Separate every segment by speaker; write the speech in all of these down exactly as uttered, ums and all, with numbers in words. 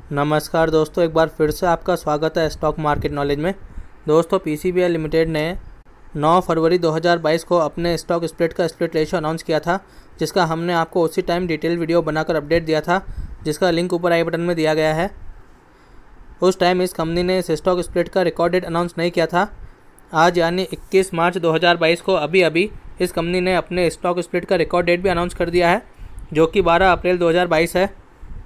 Speaker 1: नमस्कार दोस्तों, एक बार फिर से आपका स्वागत है स्टॉक मार्केट नॉलेज में। दोस्तों, पीसीबीआई लिमिटेड ने नौ फरवरी दो हज़ार बाईस को अपने स्टॉक स्प्लिट का स्प्लिट रेशियो अनाउंस किया था, जिसका हमने आपको उसी टाइम डिटेल वीडियो बनाकर अपडेट दिया था, जिसका लिंक ऊपर आई बटन में दिया गया है। उस टाइम इस कंपनी ने इस स्टॉक स्प्लिट का रिकॉर्ड डेट अनाउंस नहीं किया था। आज यानी इक्कीस मार्च दो हज़ार बाईस को अभी अभी इस कंपनी ने अपने स्टॉक स्प्लिट का रिकॉर्ड डेट भी अनाउंस कर दिया है, जो कि बारह अप्रैल दो हज़ार बाईस है।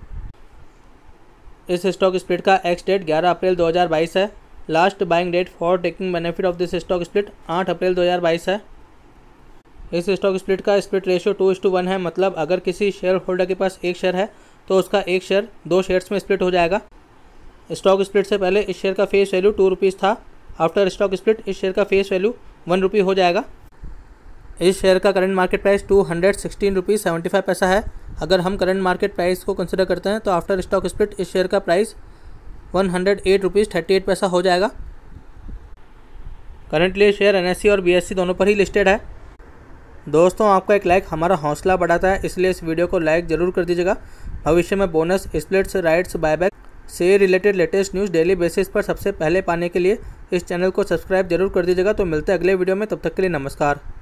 Speaker 1: इस स्टॉक स्प्लिट का एक्स डेट ग्यारह अप्रैल दो हज़ार बाईस है। Last buying date for taking benefit of this stock split आठ अप्रैल दो हज़ार बाईस है। इस स्टॉक स्प्लिट का split ratio two is to one है, मतलब अगर किसी शेयर होल्डर के पास एक शेयर है तो उसका एक शेयर दो शेयर्स में स्प्लिट हो जाएगा। स्टॉक स्प्लिट से पहले इस शेयर का फेस वैल्यू टू रुपीज़ था। आफ्टर स्टॉक स्प्लिट इस शेयर का फेस वैल्यू वन रुपी हो जाएगा। इस शेयर का current market price two hundred sixteen rupees seventy five पैसा है। अगर हम करंट मार्केट प्राइस को कंसिडर करते हैं तो आफ्टर स्टॉक स्प्लिट इस शेयर का price one hundred eight rupees thirty eight पैसा हो जाएगा। करंटली शेयर एनएससी और बीएससी दोनों पर ही लिस्टेड है। दोस्तों, आपका एक लाइक हमारा हौसला बढ़ाता है, इसलिए इस वीडियो को लाइक ज़रूर कर दीजिएगा। भविष्य में बोनस, स्प्लिट्स, राइट्स, बायबैक से related latest news daily basis पर सबसे पहले पाने के लिए इस चैनल को सब्सक्राइब जरूर कर दीजिएगा। तो मिलते हैं अगले वीडियो में, तब तक के लिए नमस्कार।